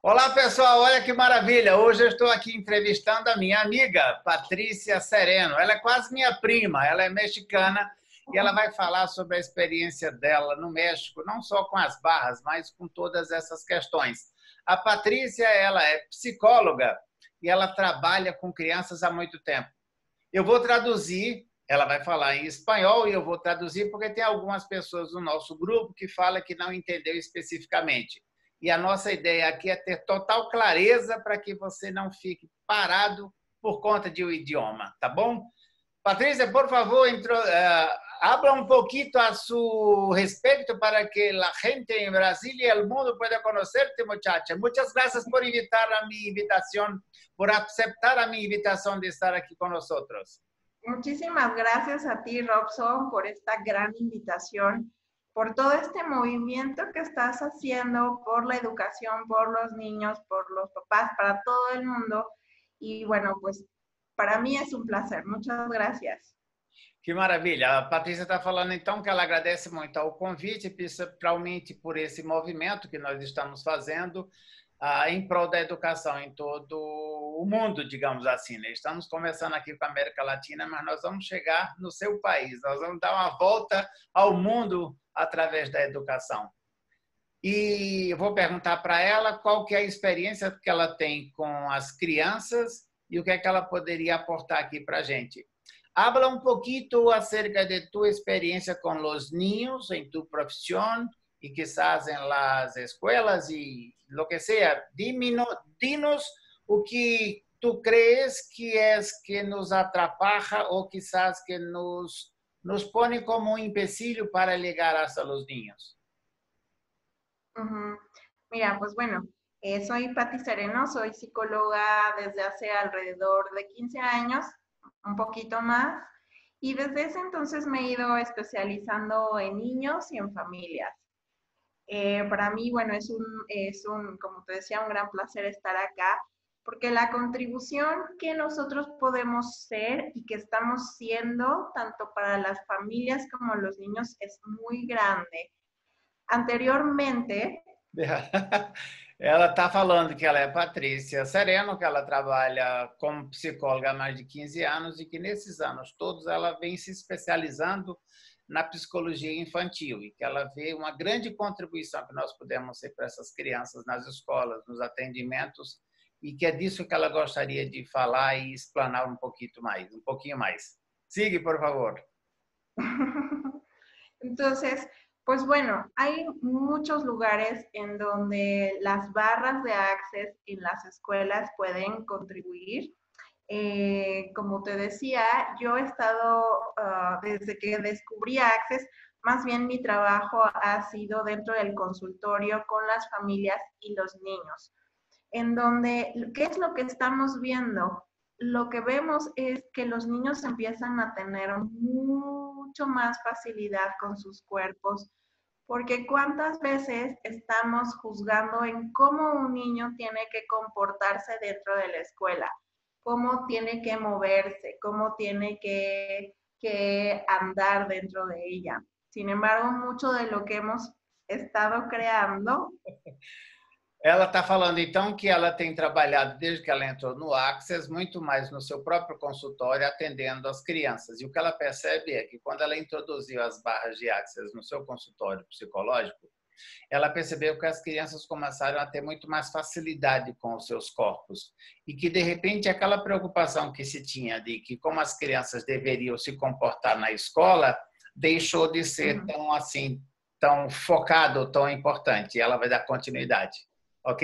Olá, pessoal, olha que maravilha. Hoje eu estou aqui entrevistando a minha amiga, Patrícia Sereno. Ela é quase minha prima, ela é mexicana e ela vai falar sobre a experiência dela no México, não só com as barras, mas com todas essas questões. A Patrícia, ela é psicóloga e ela trabalha com crianças há muito tempo. Eu vou traduzir, ela vai falar em espanhol e eu vou traduzir porque tem algumas pessoas do nosso grupo que falam que não entendeu especificamente. E a nossa ideia aqui é ter total clareza para que você não fique parado por conta de um idioma, tá bom? Patrícia, por favor, habla un poquito a su respecto para que la gente en Brasil y el mundo pueda conocerte, muchacha. Muchas gracias por invitar a mi invitación, por aceptar a mi invitación de estar aquí con nosotros. Muchísimas gracias a ti, Robson, por esta gran invitación, por todo este movimiento que estás haciendo por la educación, por los niños, por los papás, para todo el mundo. Y bueno, pues para mí es un placer. Muchas gracias. Que maravilha. A Patrícia está falando, então, que ela agradece muito ao convite, principalmente por esse movimento que nós estamos fazendo em prol da educação em todo o mundo, digamos assim, né? Estamos começando aqui com a América Latina, mas nós vamos chegar no seu país. Nós vamos dar uma volta ao mundo através da educação. E eu vou perguntar para ela qual que é a experiência que ela tem com as crianças e o que é que ela poderia aportar aqui para a gente. Habla un poquito acerca de tu experiencia con los niños en tu profesión y quizás en las escuelas y lo que sea. Dinos o que tú crees que es que nos atrapalha o quizás que nos pone como un empecillo para llegar hasta los niños. Mira, pues bueno, soy Pati Sereno, soy psicóloga desde hace alrededor de 15 años, un poquito más, y desde ese entonces me he ido especializando en niños y en familias. Para mí, bueno, como te decía, un gran placer estar acá, porque la contribución que nosotros podemos ser y que estamos siendo, tanto para las familias como los niños, es muy grande. Anteriormente... Ela está falando que ela é Patrícia Sereno, que ela trabalha como psicóloga há mais de 15 anos e que nesses anos todos ela vem se especializando na psicologia infantil e que ela vê uma grande contribuição que nós podemos ter para essas crianças nas escolas, nos atendimentos, e que é disso que ela gostaria de falar e explanar um pouquinho mais. Sigue, por favor. Entonces, pues bueno, hay muchos lugares en donde las barras de Access en las escuelas pueden contribuir. Como te decía, yo he estado, desde que descubrí Access, más bien mi trabajo ha sido dentro del consultorio con las familias y los niños, en donde, ¿qué es lo que estamos viendo? Lo que vemos es que los niños empiezan a tener mucho más facilidad con sus cuerpos, porque cuántas veces estamos juzgando en cómo un niño tiene que comportarse dentro de la escuela, cómo tiene que moverse, cómo tiene que andar dentro de ella. Sin embargo, mucho de lo que hemos estado creando... Ela está falando, então, que ela tem trabalhado, desde que ela entrou no Access, muito mais no seu próprio consultório, atendendo as crianças. E o que ela percebe é que, quando ela introduziu as barras de Access no seu consultório psicológico, ela percebeu que as crianças começaram a ter muito mais facilidade com os seus corpos. E que, de repente, aquela preocupação que se tinha de que como as crianças deveriam se comportar na escola, deixou de ser tão assim, tão focado, tão importante. E ela vai dar continuidade. Ok.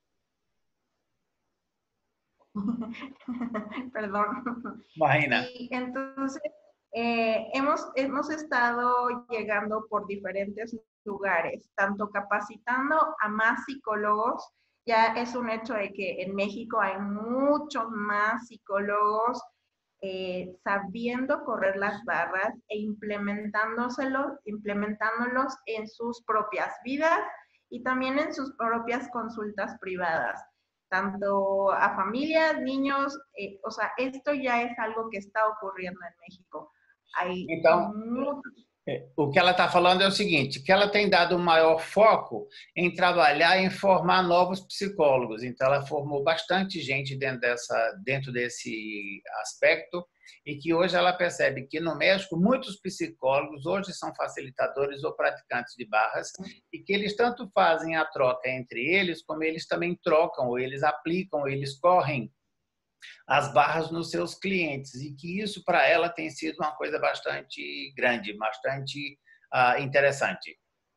Perdón. Imagina. Y entonces hemos estado llegando por diferentes lugares, tanto capacitando a más psicólogos. Ya es un hecho de que en México hay muchos más psicólogos sabiendo correr las barras e implementándolos en sus propias vidas y también en sus propias consultas privadas, tanto a familias, niños, o sea, esto ya es algo que está ocurriendo en México. Hay Então, muchos... O que ela está falando é o seguinte, que ela tem dado um maior foco em trabalhar, em formar novos psicólogos. Então, ela formou bastante gente dentro desse aspecto e que hoje ela percebe que no México muitos psicólogos hoje são facilitadores ou praticantes de barras e que eles tanto fazem a troca entre eles, como eles também trocam, ou eles aplicam, ou eles correm as barras nos seus clientes e que isso para ela tem sido uma coisa bastante grande, bastante interesante.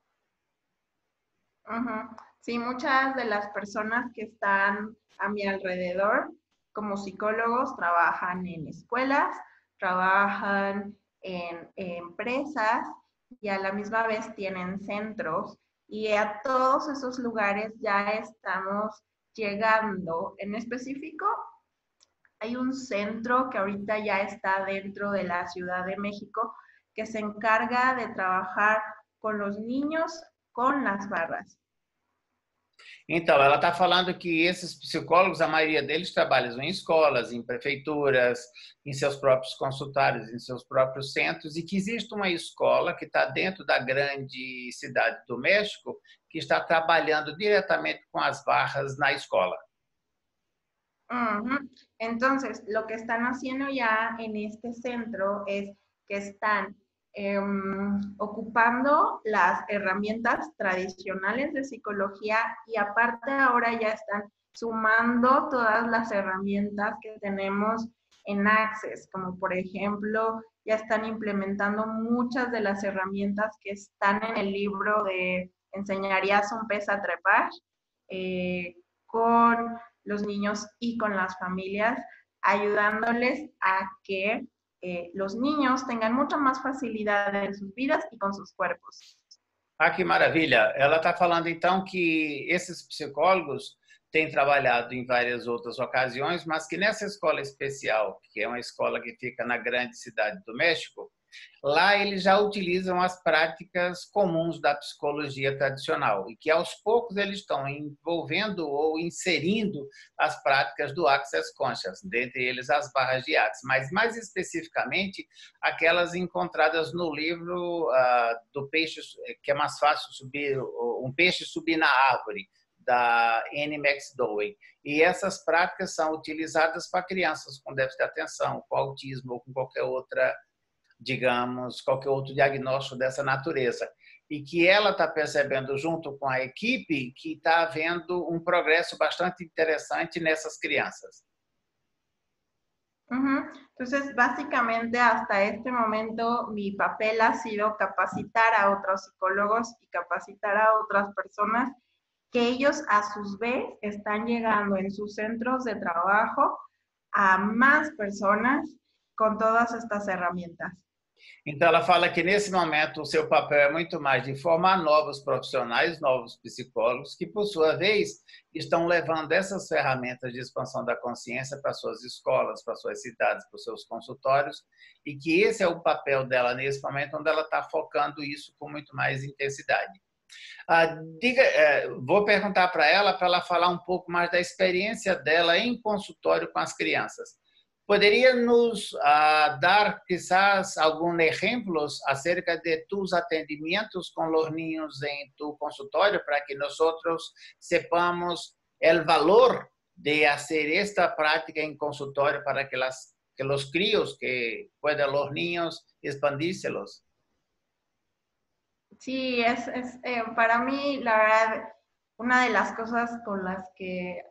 Ujú. Sí, muchas de las personas que están a mi alrededor como psicólogos trabajan en escuelas, trabajan en empresas y a la misma vez tienen centros y a todos esos lugares ya estamos llegando. En específico, hay un centro que ahorita ya está dentro de la Ciudad de México que se encarga de trabajar con los niños con las barras. Então, ela está falando que esses psicólogos, a maioria deles trabalham em escolas, em prefeituras, em seus próprios consultórios, em seus próprios centros, e que existe uma escola que está dentro da grande cidade do México que está trabalhando diretamente com as barras na escola. Ujú. Entonces, lo que están haciendo ya en este centro es que están ocupando las herramientas tradicionales de psicología y aparte ahora ya están sumando todas las herramientas que tenemos en Access, como por ejemplo, ya están implementando muchas de las herramientas que están en el libro de Enseñarías a un pez a trepar, con los niños y con las familias, ayudándoles a que los niños tengan mucha más facilidad en sus vidas y con sus cuerpos. Ah, que maravilha! Ela está falando então que esses psicólogos têm trabalhado em várias outras ocasiões, mas que nessa escola especial, que é uma escola que fica na grande cidade do México, lá eles já utilizam as práticas comuns da psicologia tradicional e que aos poucos eles estão envolvendo ou inserindo as práticas do Access Conscious, dentre eles as barras de Access, mas mais especificamente aquelas encontradas no livro do peixe, que é mais fácil subir, um peixe subir na árvore, da Annie McDowell. E essas práticas são utilizadas para crianças com déficit de atenção, com autismo ou com qualquer outra, digamos, qualquer outro diagnóstico dessa natureza. E que ela está percebendo, junto com a equipe, que está havendo um progresso bastante interessante nessas crianças. Uh-huh. Entonces, básicamente, hasta este momento, mi papel ha sido capacitar a otros psicólogos y capacitar a otras personas que ellos, a sus vez, están llegando en sus centros de trabajo a más personas con todas estas herramientas. Então, ela fala que, nesse momento, o seu papel é muito mais de formar novos profissionais, novos psicólogos, que, por sua vez, estão levando essas ferramentas de expansão da consciência para suas escolas, para suas cidades, para os seus consultórios, e que esse é o papel dela nesse momento, onde ela está focando isso com muito mais intensidade. Vou perguntar para ela falar um pouco mais da experiência dela em consultório com as crianças. ¿Podría nos dar quizás algunos ejemplos acerca de tus atendimientos con los niños en tu consultorio para que nosotros sepamos el valor de hacer esta práctica en consultorio para que los críos, que puedan los niños expandírselos? Sí, para mí, la verdad, una de las cosas con las que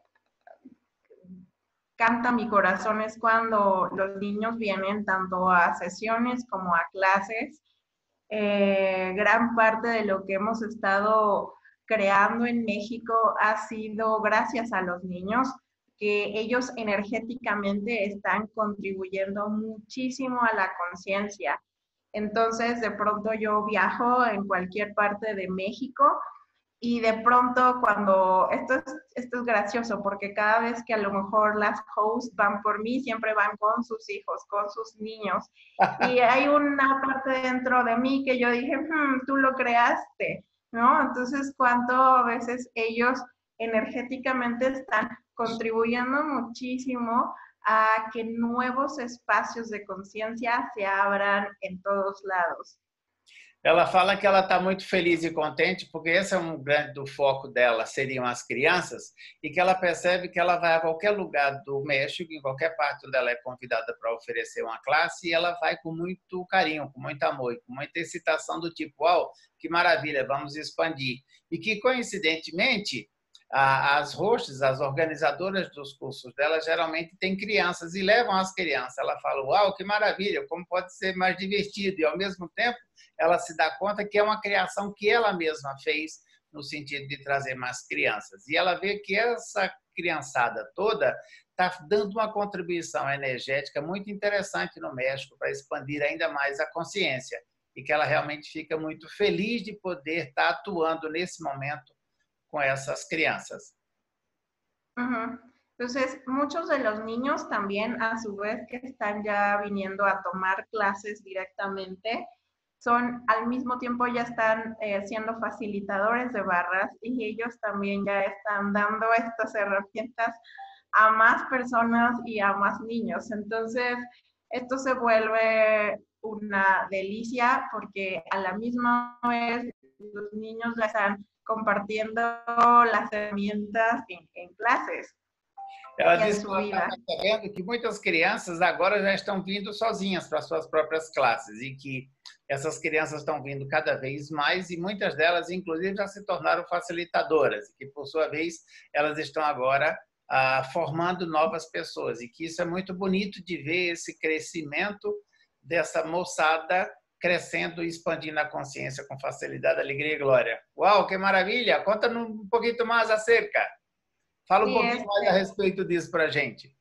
canta mi corazón es cuando los niños vienen tanto a sesiones como a clases. Gran parte de lo que hemos estado creando en México ha sido gracias a los niños, que ellos energéticamente están contribuyendo muchísimo a la conciencia. Entonces, de pronto yo viajo en cualquier parte de México y de pronto cuando, esto es gracioso porque cada vez que a lo mejor las hosts van por mí, siempre van con sus hijos, con sus niños. Y hay una parte dentro de mí que yo dije, tú lo creaste, ¿no? Entonces, cuánto a veces ellos energéticamente están contribuyendo muchísimo a que nuevos espacios de conciencia se abran en todos lados. Ela fala que ela está muito feliz e contente, porque esse é um grande do foco dela, seriam as crianças, e que ela percebe que ela vai a qualquer lugar do México, em qualquer parte onde ela é convidada para oferecer uma classe, e ela vai com muito carinho, com muito amor, com muita excitação do tipo, uau, que maravilha, vamos expandir. E que, coincidentemente, as hosts, as organizadoras dos cursos dela, geralmente têm crianças e levam as crianças. Ela fala, uau, que maravilha, como pode ser mais divertido, e ao mesmo tempo ela se dá conta que é uma criação que ela mesma fez no sentido de trazer mais crianças. E ela vê que essa criançada toda está dando uma contribuição energética muito interessante no México para expandir ainda mais a consciência e que ela realmente fica muito feliz de poder estar atuando nesse momento con esas crianzas. Ujú. Entonces, muchos de los niños también, a su vez, que están ya viniendo a tomar clases directamente, son al mismo tiempo ya están siendo facilitadores de barras y ellos también ya están dando estas herramientas a más personas y a más niños. Entonces, esto se vuelve una delicia porque a la misma vez los niños ya están compartiendo las herramientas en clases Ela y en disse que su ela está vida. percebendo que muitas crianças agora já estão vindo sozinhas para suas próprias classes e que essas crianças estão vindo cada vez mais e muitas delas, inclusive, já se tornaram facilitadoras e que, por sua vez, elas estão agora formando novas pessoas e que isso é muito bonito de ver esse crescimento dessa moçada crescendo e expandindo a consciência com facilidade, alegria e glória. Uau, que maravilha! Conta um pouquinho mais acerca. Fala um Sí, pouquinho mais a respeito disso para a gente.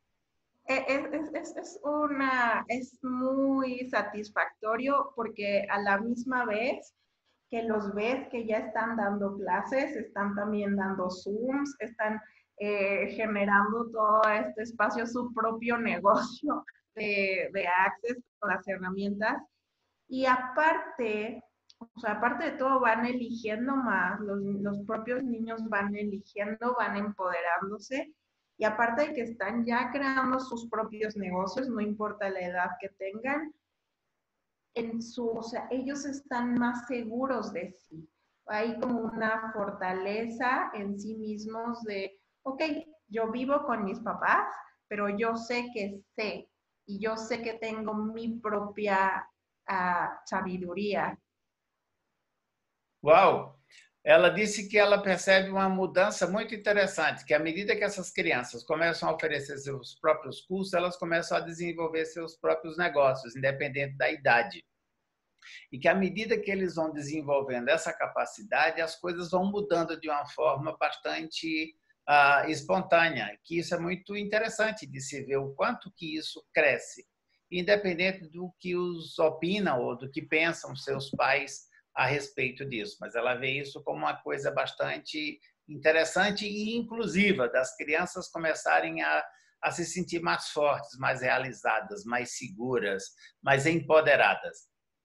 Es muy satisfactorio porque a la misma vez que los ves que ya están dando clases, están también dando Zooms, están generando todo este espacio, su propio negocio de Access con las herramientas. Y aparte, o sea, aparte de todo, van eligiendo más, los propios niños van eligiendo, van empoderándose. Y aparte de que están ya creando sus propios negocios, no importa la edad que tengan, o sea, ellos están más seguros de sí. Hay como una fortaleza en sí mismos de, ok, yo vivo con mis papás, pero yo sé, y yo sé que tengo mi propia sabiduría. Uau! Ela disse que ela percebe uma mudança muito interessante, que à medida que essas crianças começam a oferecer seus próprios cursos, elas começam a desenvolver seus próprios negócios, independente da idade. E que à medida que eles vão desenvolvendo essa capacidade, as coisas vão mudando de uma forma bastante espontânea, que isso é muito interessante de se ver o quanto que isso cresce, independente do que os opinam ou do que pensam seus pais a respeito disso. Mas ela vê isso como uma coisa bastante interessante e inclusiva, das crianças começarem a se sentir mais fortes, mais realizadas, mais seguras, mais empoderadas.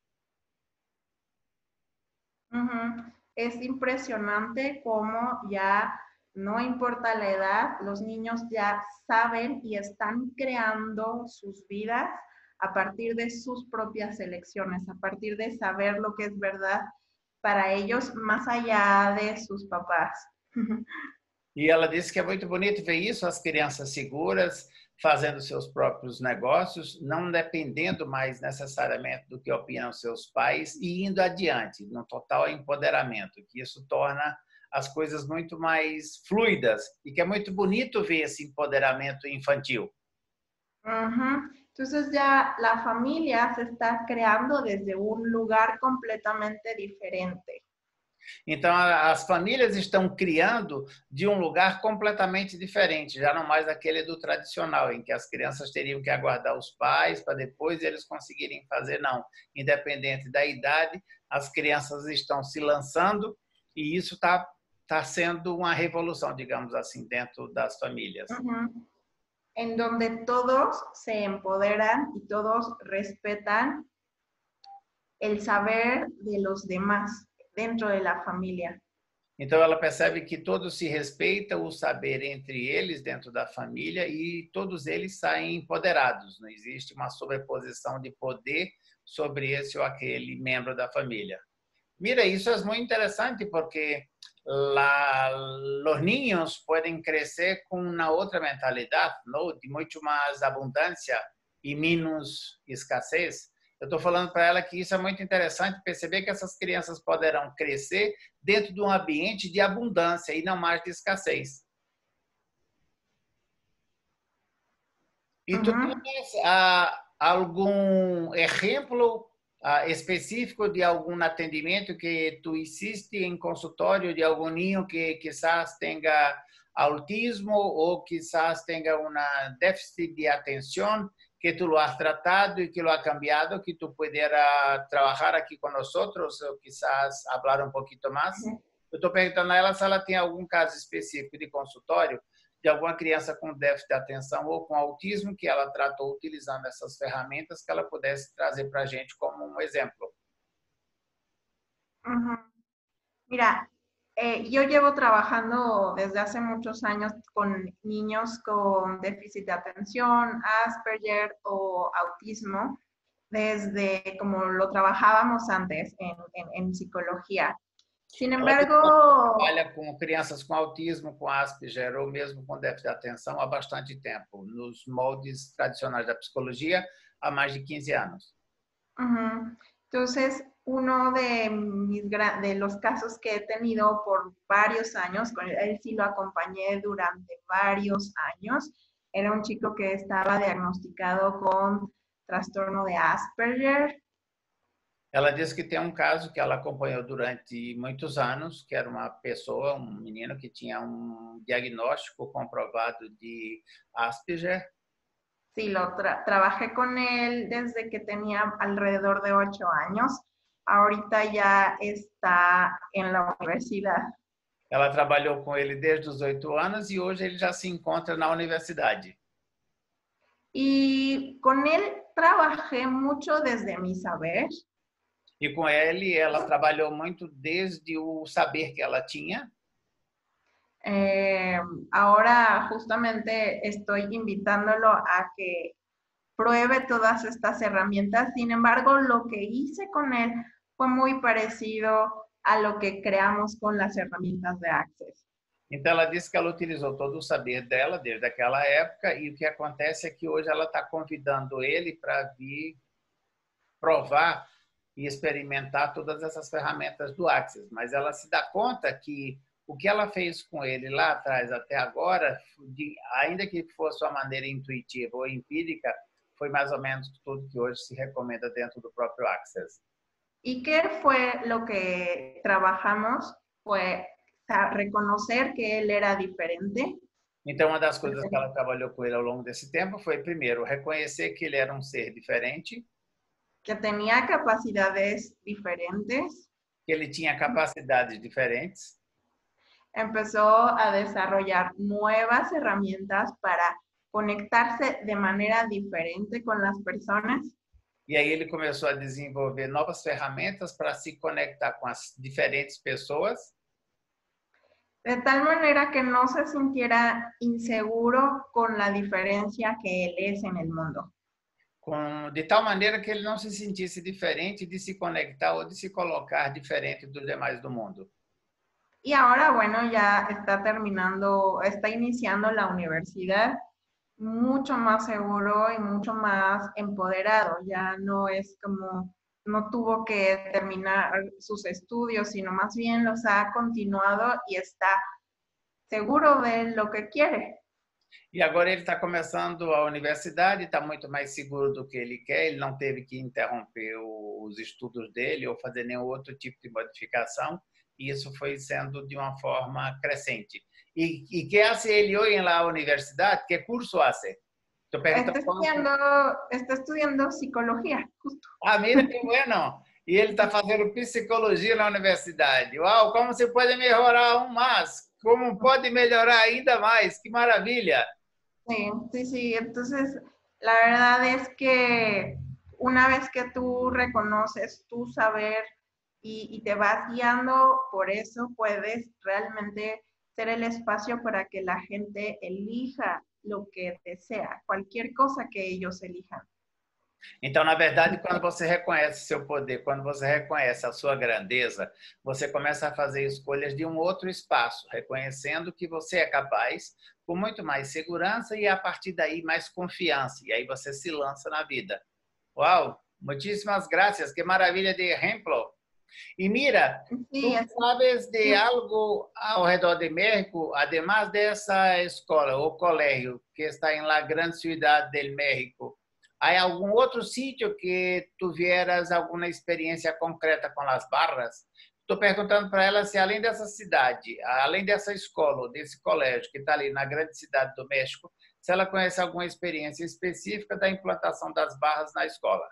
Uh-huh. Es impresionante cómo ya no importa la edad, los niños ya saben y están creando sus vidas a partir de sus propias elecciones, a partir de saber lo que es verdad para ellos, más allá de sus papás. E ela disse que é muito bonito ver isso, as crianças seguras, fazendo seus próprios negócios, não dependendo mais necessariamente do que opinam seus pais e indo adiante, no total empoderamento, que isso torna as coisas muito mais fluidas e que é muito bonito ver esse empoderamento infantil. Uh-huh. Entonces ya la familia se está creando desde un lugar completamente diferente. Então, as famílias estão criando de um lugar completamente diferente, já não mais aquele do tradicional, em que as crianças teriam que aguardar os pais para depois eles conseguirem fazer, não. Independente da idade, as crianças estão se lançando e isso está sendo uma revolução, digamos assim, dentro das famílias. Uh-huh. En donde todos se empoderan y todos respetan el saber de los demás dentro de la familia. Então, ela percebe que todos se respeitam o saber entre eles dentro da família e todos eles saem empoderados. Não existe uma sobreposição de poder sobre esse ou aquele membro da família. Mira, eso es muy interesante porque los niños pueden crecer con una otra mentalidad, ¿no? De mucho más abundancia y menos escassez. Eu estou falando para ela que isso é muito interessante, perceber que essas crianças poderão crescer dentro de um ambiente de abundância e não mais de escassez. E tu Ujú. tens algum exemplo específico de algum atendimento que tu hiciste em consultório de algum ninho que quizás tenha autismo ou quizás tenha uma déficit de atenção que tu lo has tratado e que lo ha cambiado, que tu pudiera trabalhar aqui com nós ou quizás falar um pouquinho mais. Eu estou perguntando a ela se ela tem algum caso específico de consultório de alguma criança com déficit de atenção ou com autismo que ela tratou utilizando essas ferramentas que ela pudesse trazer para a gente como um exemplo. Ujú. Mira, yo llevo trabajando desde hace muchos años con niños con déficit de atención, Asperger o autismo, desde como lo trabajábamos antes en psicología. Sin Ela embargo, trabalha com crianças com autismo, com Asperger ou mesmo com déficit de atenção há bastante tempo, nos moldes tradicionais da psicologia, há mais de 15 anos. ujú, entonces uno de de los casos que he tenido por varios años, con él sí lo acompañé durante varios años, era un chico que estaba diagnosticado con trastorno de Asperger. Ela disse que tem um caso que ela acompanhou durante muitos anos, que era uma pessoa, um menino que tinha um diagnóstico comprovado de Asperger. Sí, trabajé con él desde que tenía alrededor de 8 años. Ahorita ya está en la universidad. Ela trabalhou com ele desde os 8 anos e hoje ele já se encontra na universidade. Y con él trabajé mucho desde mi saber. E com ele, ela trabalhou muito desde o saber que ela tinha. Ahora justamente estoy invitándolo a que pruebe todas estas herramientas. Sin embargo, lo que hice con él fue muy parecido a lo que creamos con las herramientas de Access. Então, ela disse que ela utilizou todo o saber dela desde aquela época e o que acontece é que hoje ela está convidando ele para vir provar e experimentar todas essas ferramentas do Access. Mas ela se dá conta que o que ela fez com ele lá atrás até agora, ainda que fosse uma maneira intuitiva ou empírica, foi mais ou menos tudo que hoje se recomenda dentro do próprio Access. ¿Y qué fue lo que trabajamos? Fue reconocer que él era diferente. Então, uma das coisas que ela trabalhou com ele ao longo desse tempo foi, primeiro, reconhecer que ele era um ser diferente, que tenía capacidades diferentes. que ele tinha capacidades diferentes. Empezó a desarrollar nuevas herramientas para conectarse de manera diferente con las personas. E aí ele começou a desenvolver novas ferramentas para se conectar com as diferentes pessoas. De tal manera que no se sintiera inseguro con la diferencia que él es en el mundo. De tal maneira que ele não se sentisse diferente de se conectar ou de se colocar diferente dos demais do mundo. Y ahora, bueno, ya está iniciando la universidad mucho más seguro y mucho más empoderado. Ya no es como, no tuvo que terminar sus estudios, sino más bien los ha continuado y está seguro de lo que quiere. E agora ele está começando a universidade, está muito mais seguro do que ele quer, ele não teve que interromper os estudos dele ou fazer nenhum outro tipo de modificação, e isso foi sendo de uma forma crescente. ¿Y qué hace él hoy en la universidad? ¿Qué curso hace? Está estudiando psicología, justo. Ah, mira que bueno. E ele está fazendo psicologia na universidade. Uau, como se pode melhorar aún mais? Como pode melhorar ainda mais? Que maravilha. Sí, sí, sí. Entonces, la verdad es que una vez que tú reconoces tu saber y te vas guiando por eso, puedes realmente ser el espacio para que la gente elija lo que desea, cualquier cosa que ellos elijan. Então, na verdade, quando você reconhece seu poder, quando você reconhece a sua grandeza, você começa a fazer escolhas de um outro espaço, reconhecendo que você é capaz, com muito mais segurança e a partir daí mais confiança. E aí você se lança na vida. Uau! Muchísimas gracias, que maravilha de exemplo. Y mira, Sí, ¿tú sabes de algo alrededor de México, además de esa escuela o colegio que está en la gran ciudad del México? ¿Hay algún otro sitio que tuvieras alguna experiencia concreta con las barras? Estou perguntando para ela se, além dessa cidade, além dessa escola, desse colégio que está ali na grande cidade do México, se ela conhece alguma experiência específica da implantação das barras na escola.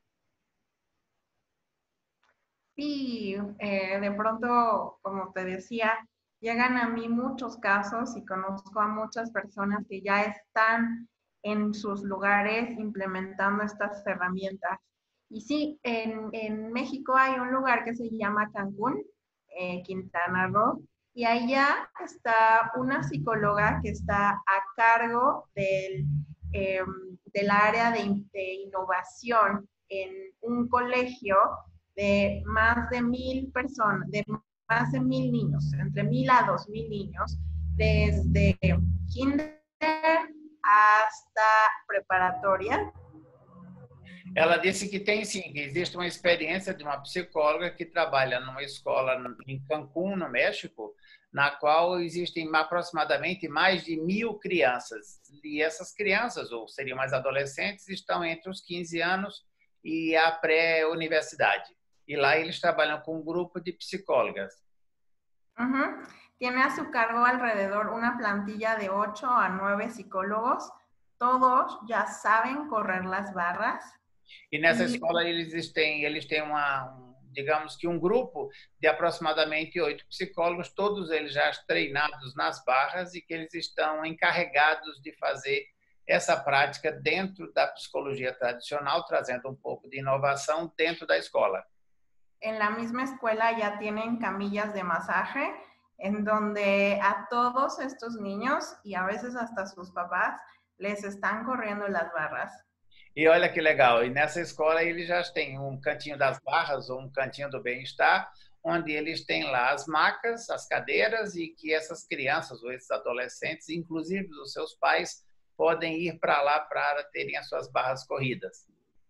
sí, de pronto, como te decía, llegan a mí muchos casos y conozco a muchas personas que ya están en sus lugares implementando estas herramientas. Y sí, en México hay un lugar que se llama Cancún, Quintana Roo, y allá está una psicóloga que está a cargo del área de innovación en un colegio de más de 1,000 personas, de más de 1,000 niños, entre 1,000 a 2,000 niños, desde kinder hasta preparatoria. Ela disse que tem sim, que existe uma experiência de uma psicóloga que trabalha numa escola em Cancún, no México, na qual existem aproximadamente mais de 1.000 crianças. E essas crianças, ou seriam mais adolescentes, estão entre os 15 anos e a pré-universidade. E lá eles trabalham com um grupo de psicólogas. Tiene a su cargo alrededor una plantilla de 8 a 9 psicólogos. Todos ya saben correr las barras. E nessa escola eles têm digamos que um grupo de aproximadamente 8 psicólogos, todos eles já treinados nas barras e que eles estão encarregados de fazer essa prática dentro da psicologia tradicional, trazendo um pouco de inovação dentro da escola. En la misma escuela ya tienen camillas de masaje, en donde a todos estos niños y a veces hasta sus papás les están corriendo las barras. E olha que legal, e nessa escola eles já têm um cantinho das barras ou um cantinho do bem-estar, onde eles têm lá as macas, as cadeiras e que essas crianças ou esses adolescentes, inclusive os seus pais, podem ir para lá para terem as suas barras corridas.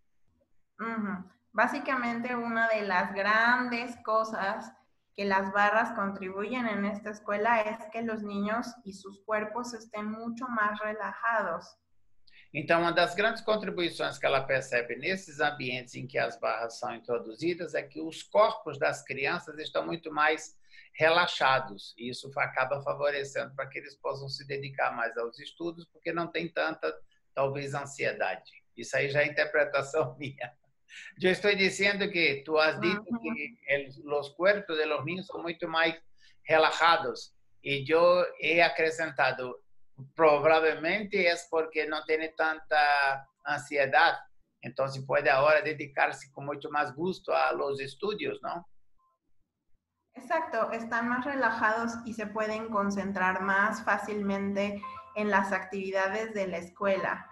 Básicamente, una de las grandes cosas que las barras contribuyen en esta escuela es que los niños y sus cuerpos estén mucho más relajados. Então, uma das grandes contribuições que ela percebe nesses ambientes em que as barras são introduzidas é que os corpos das crianças estão muito mais relaxados. E isso acaba favorecendo para que eles possam se dedicar mais aos estudos, porque não tem tanta, talvez, ansiedade. Isso aí já é interpretação minha. Eu estou dizendo que tu has dito que os cuerpos de los niños são muito mais relajados. E eu he acrescentado, provavelmente é porque não tem tanta ansiedade. Então, se pode agora dedicar-se com muito mais gosto a los estudios, não? Exacto, están más relajados y se pueden concentrar más fácilmente en las actividades de la escuela.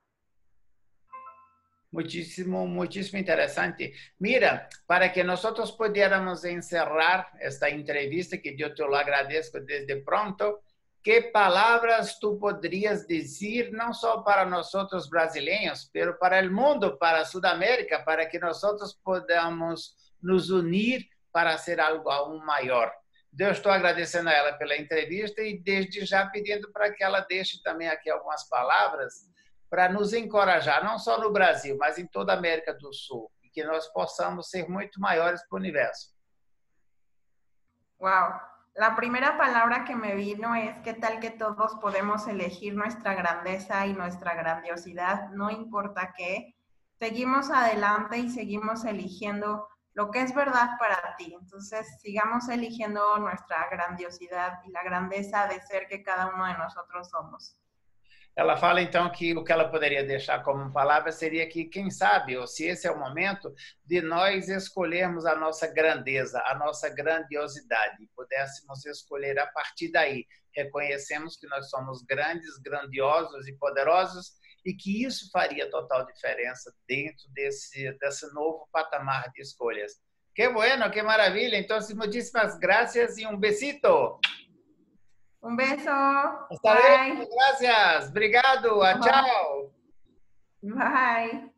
Muchísimo, muchísimo interesante. Mira, para que nosotros pudiéramos encerrar esta entrevista, que yo te lo agradezco desde pronto, ¿qué palabras tú podrías decir, no solo para nosotros brasileños, pero para el mundo, para Sudamérica, para que nosotros podamos nos unir para hacer algo aún maior? Eu estou agradecendo a ela pela entrevista e desde já pedindo para que ela deixe também aqui algumas palavras para nos encorajar, não só no Brasil, mas em toda a América do Sul, e que nós possamos ser muito maiores para o universo. Wow. La primera palabra que me vino es qué tal que todos podemos elegir nuestra grandeza y nuestra grandiosidad, no importa qué. Seguimos adelante y seguimos eligiendo lo que es verdad para ti. Entonces, sigamos eligiendo nuestra grandiosidad y la grandeza de ser que cada uno de nosotros somos. Ela fala, então, que o que ela poderia deixar como palavra seria que, quem sabe, ou se esse é o momento de nós escolhermos a nossa grandeza, a nossa grandiosidade, e pudéssemos escolher a partir daí. Reconhecemos que nós somos grandes, grandiosos e poderosos e que isso faria total diferença dentro desse novo patamar de escolhas. Que bueno, que maravilha. Então, muitíssimas graças e um besito. Un beso. Hasta Bye. luego. Gracias. Obrigado. Tchau. Bye.